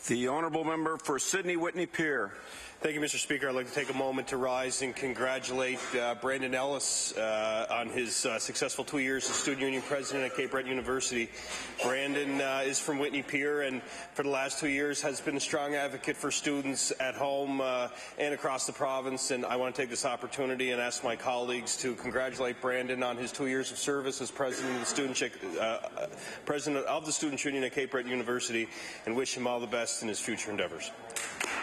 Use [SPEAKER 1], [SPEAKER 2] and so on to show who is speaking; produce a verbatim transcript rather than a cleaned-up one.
[SPEAKER 1] The honourable member for Sydney-Whitney Pier.
[SPEAKER 2] Thank you, Mister Speaker. I'd like to take a moment to rise and congratulate uh, Brandon Ellis uh, on his uh, successful two years as Student Union President at Cape Breton University. Brandon uh, is from Whitney Pier and for the last two years has been a strong advocate for students at home uh, and across the province, and I want to take this opportunity and ask my colleagues to congratulate Brandon on his two years of service as President of the Student, uh, President of the Student Union at Cape Breton University and wish him all the best in his future endeavours.